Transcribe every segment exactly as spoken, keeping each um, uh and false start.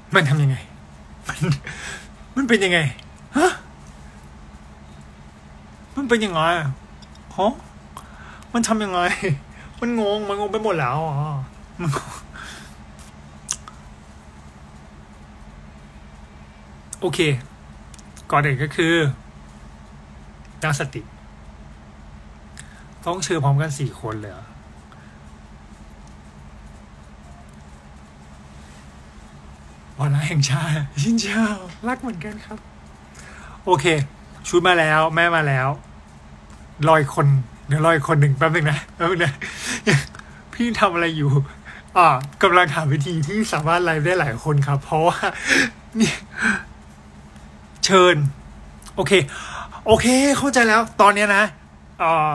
มันทำยังไงมันมันเป็นยังไงฮะมันเป็นยังไงฮะมันทำยังไงมันงงมันงงไปหมดแล้วอ๋อมันโอเคก่อนอื่นก็คือตั้งสติต้องเชิญพร้อมกันสี่คนเลยวันละแห่งชาติชินเจ้ารักเหมือนกันครับโอเคชุดมาแล้วแม่มาแล้วรอยคนเดี๋ยวรอยคนหนึ่งแป๊บนึงนะแป๊บนึงนะพี่ทำอะไรอยู่อ่ากำลังหาวิธีที่สามารถไลฟ์ได้หลายคนครับเพราะว่านี่เชิญโอเคโอเคเข้าใจแล้วตอนนี้นะอ่า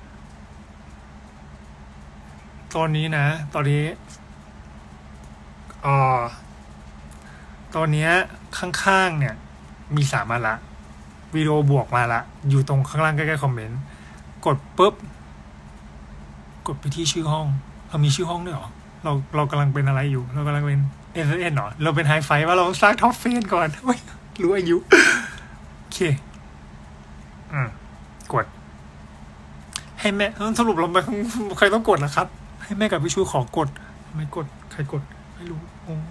ตอนนี้นะตอนนี้อ่าตอนนี้ข้างๆเนี่ยมีสามมาละวิดีโอบวกมาละอยู่ตรงข้างล่างใกล้ๆคอมเมนต์กดปุ๊บกดไปที่ชื่อห้องเรามีชื่อห้องด้วยเหรอเราเรากำลังเป็นอะไรอยู่เรากำลังเป็นเอ็นเอ็นเหรอเราเป็นไฮไฟว่าเราสร้างท็อปเฟนก่อนไม่รู้อายุโอเคอืมกดให้แม่สรุปเราไม่ใครต้องกดล่ะครับให้แม่กับพี่ชูขอกดไม่กดใครกดไม่รู้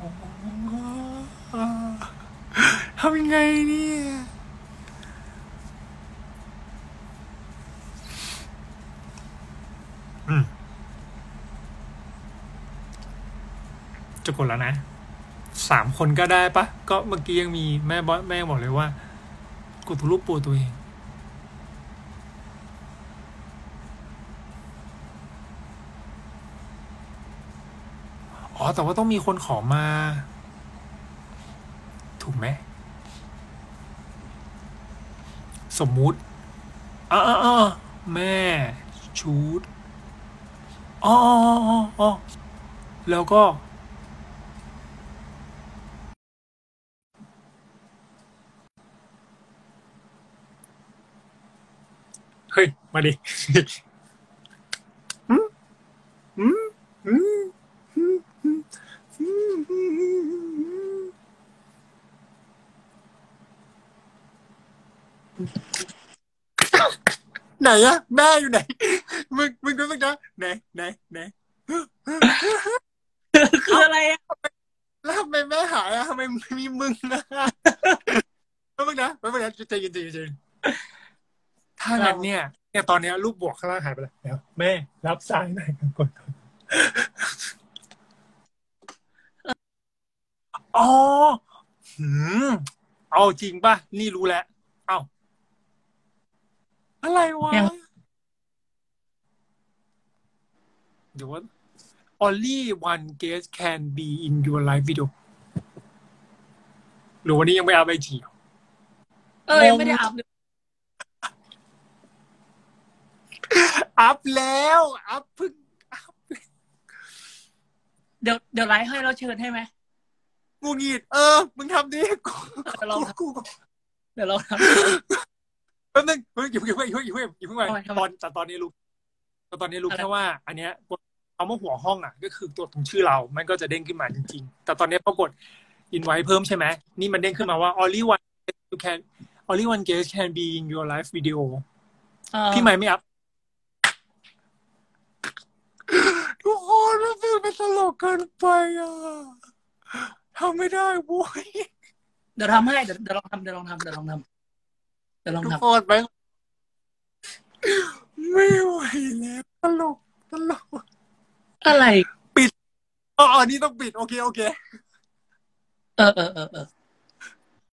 ทำยังไงเนี่ยอืมจะกดแล้วนะสามคนก็ได้ปะก็เมื่อกี้ยังมีแม่บอสแม่บอกเลยว่ากดตัวรูปปูตัวเองอ๋อแต่ว่าต้องมีคนขอมาถูกไหมสมมุติอ๋ออ๋อแม่ชูดอ๋ออ๋ออ๋อแล้วก็เฮ้ยมาดิอืมอืมอืมไหนอะแม่อยู่ไหนมึงมึงก็มึงนะไหนไหนไหนคืออะไรอ่ะแล้วทำไมแม่หายอะทำไมมีมึงอะแล้วมึงนะแล้วมึงนะใจเย็นใจเย็นถ้างั้นเนี่ยเนี่ยตอนนี้รูปบวกข้างล่างหายไปแล้วแม่รับสายหน่อยกดอ๋อหืมเอาจริงป่ะนี่รู้แล้วเอ้าอะไรวะยังเดี๋ยวว่า only one guest can be in your live video หรือวันนี้ยังไม่อัพไอจีเอองงยังไม่ได้อัพเลยอัพแล้วอัพเพิ่งเดี๋ยวเดี๋ยวไลฟ์ให้เราเชิญให้ไหมงูงีดเออมึงทำดิกูเดี๋ยวเราทกูำเดี๋ยวเราทแป๊บนึงเฮ้ยอย่าเพิ่งอย่าเพิ่งอย่าเพิ่งอย่าเพิ่งอย่าเพิ่งไปำทำไมทำไมตอนแต่ตอนนี้รู้แต่ตอนนี้รู้อะไรแค่ว่า อันเนี้ยกดคำว่าหัวห้องอ่ะ ก็คือตัวตรงชื่อเรา มันก็จะเด้งขึ้นมาจริงๆแต่ตอนนี้ปรากฏ invite เพิ่มใช่ไหมนี่มันเด้งขึ้นมาว่า only one you can only one guest can be in your live video เออพี่ใหม่ไม่อัพทุกคนรู้สึกเป็นตลกเกินไปอ่ะทำไม่ได้โว้ยเดี๋ยวทำให้เดี๋ยวเดี๋ยวลองทำเดี๋ยวลองทำเดี๋ยวลองทำเดี๋ยวลองทุกทคนไหมไม่ไหวแล้วตลกตลกำอะไรปิดอ๋อนี่ต้องปิดโอเคโอเคเออเออเออเออ